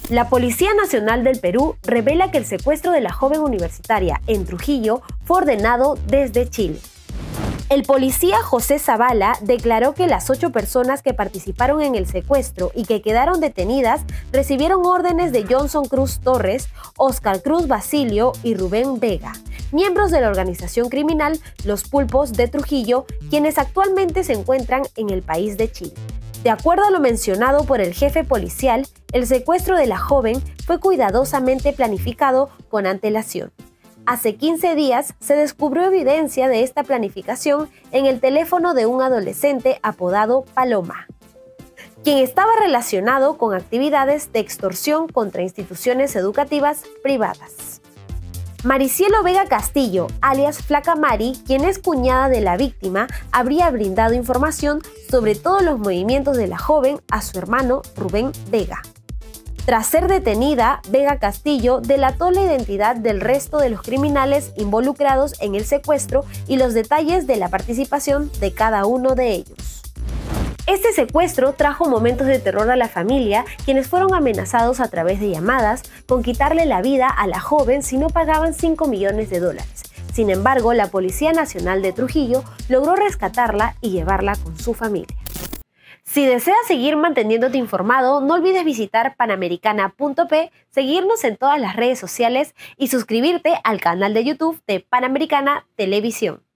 La Policía Nacional del Perú revela que el secuestro de la joven universitaria en Trujillo fue ordenado desde Chile. El policía José Zavala declaró que las 8 personas que participaron en el secuestro y que quedaron detenidas recibieron órdenes de Johnson Cruz Torres, Oscar Cruz Basilio y Rubén Vega, miembros de la organización criminal Los Pulpos de Trujillo, quienes actualmente se encuentran en el país de Chile. De acuerdo a lo mencionado por el jefe policial, el secuestro de la joven fue cuidadosamente planificado con antelación. Hace 15 días se descubrió evidencia de esta planificación en el teléfono de un adolescente apodado Paloma, quien estaba relacionado con actividades de extorsión contra instituciones educativas privadas. Maricielo Vega Castillo, alias Flaca Mari, quien es cuñada de la víctima, habría brindado información sobre todos los movimientos de la joven a su hermano Rubén Vega. Tras ser detenida, Vega Castillo delató la identidad del resto de los criminales involucrados en el secuestro y los detalles de la participación de cada uno de ellos. Este secuestro trajo momentos de terror a la familia, quienes fueron amenazados a través de llamadas con quitarle la vida a la joven si no pagaban $5 millones. Sin embargo, la Policía Nacional de Trujillo logró rescatarla y llevarla con su familia. Si deseas seguir manteniéndote informado, no olvides visitar panamericana.p, seguirnos en todas las redes sociales y suscribirte al canal de YouTube de Panamericana Televisión.